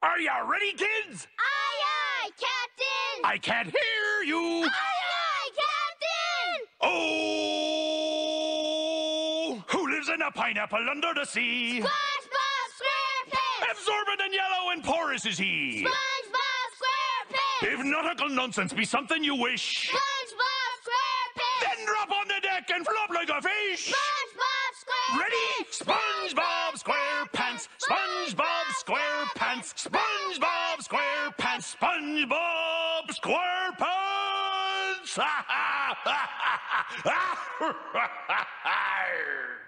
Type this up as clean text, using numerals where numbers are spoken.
Are you ready, kids? Aye, aye, Captain! I can't hear you! Aye, aye, Captain! Oh! Who lives in a pineapple under the sea? SpongeBob SquarePants! Absorbent and yellow and porous is he. SpongeBob SquarePants! If nautical nonsense be something you wish, SpongeBob SquarePants! then drop on the deck and flop like a fish. SpongeBob SquarePants! Ready? SpongeBob SquarePants! SpongeBob SquarePants! SpongeBob SquarePants! SpongeBob SquarePants!